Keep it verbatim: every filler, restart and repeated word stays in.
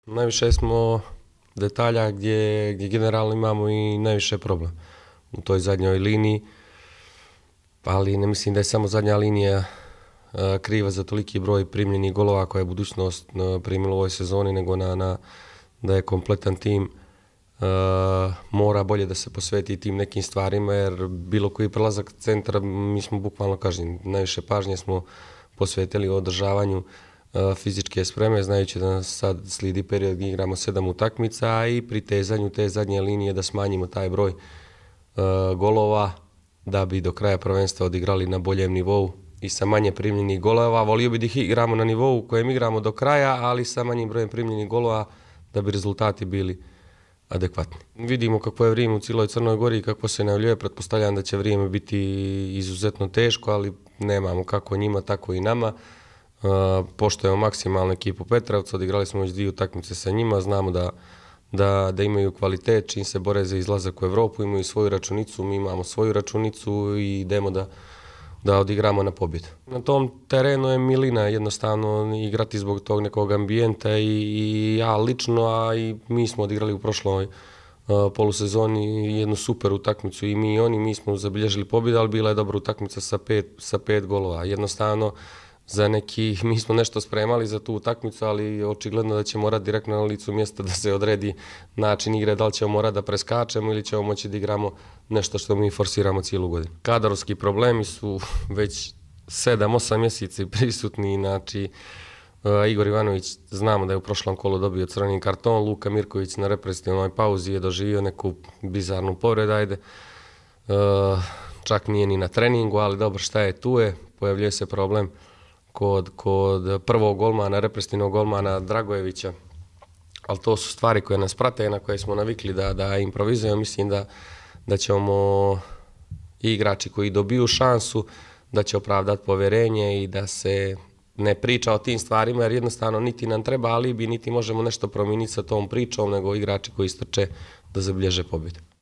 Najviše smo detalja gdje, gdje generalno imamo i najviše problem u toj zadnjoj liniji, ali ne mislim da je samo zadnja linija a, kriva za toliki broj primljenih golova koja je budućnost a, primila u ovoj sezoni, nego na, na, da je kompletan tim a, mora bolje da se posveti tim nekim stvarima, jer bilo koji prelazak centra mi smo bukvalno kažnjeni. Najviše pažnje smo posvetili održavanju fizičke spreme, znajući da nas sad slidi period gdje igramo sedam utakmica i pri tezanju te zadnje linije da smanjimo taj broj uh, golova da bi do kraja prvenstva odigrali na boljem nivou i sa manje primljenih golova. Volio bi da ih igramo na nivou u kojem igramo do kraja, ali sa manjim brojem primljenih golova da bi rezultati bili adekvatni. Vidimo kako je vrijeme u cijeloj Crnoj Gori i kako se najavljuje. Pretpostavljam da će vrijeme biti izuzetno teško, ali nemamo kako njima, tako i nama. Uh, poštujemo maksimalnu ekipu Petrovca, odigrali smo već dvije utakmice sa njima, znamo da, da, da imaju kvalitet, čim se bore za izlazak u Evropu, imaju svoju računicu, mi imamo svoju računicu i idemo da, da odigramo na pobjedu. Na tom terenu je milina jednostavno igrati zbog tog nekog ambijenta i, i ja lično, a i mi smo odigrali u prošloj uh, polusezoni jednu super utakmicu i mi i oni, mi smo zabilježili pobjedu, ali bila je dobra utakmica sa pet, sa pet golova. Jednostavno, za neki, mi smo nešto spremali za tu utakmicu, ali očigledno da će morati direktno na licu mjesta da se odredi način igre, da li ćemo morati da preskačemo ili ćemo moći da igramo nešto što mi forsiramo cijelu godinu. Kadrovski problemi su već sedam osam mjeseci prisutni, znači uh, Igor Ivanović znamo da je u prošlom kolu dobio crveni karton, Luka Mirković na reprezentativnoj pauzi je doživio neku bizarnu povredu, ajde, uh, čak nije ni na treningu, ali dobro, šta je tu je, pojavljuje se problem Kod, kod prvog golmana, reprezentativnog golmana Dragojevića, ali to su stvari koje nas prate, na koje smo navikli da, da improvizujemo. Mislim da, da ćemo i igrači koji dobiju šansu, da će opravdati povjerenje i da se ne priča o tim stvarima, jer jednostavno niti nam treba alibi, niti možemo nešto promijeniti sa tom pričom, nego igrači koji istrče da zabilježe pobjedu.